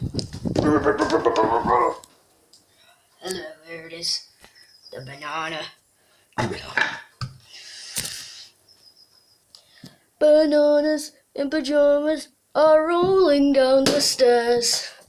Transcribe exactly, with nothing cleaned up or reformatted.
Hello, there it is. The banana. Bananas in pajamas are rolling down the stairs.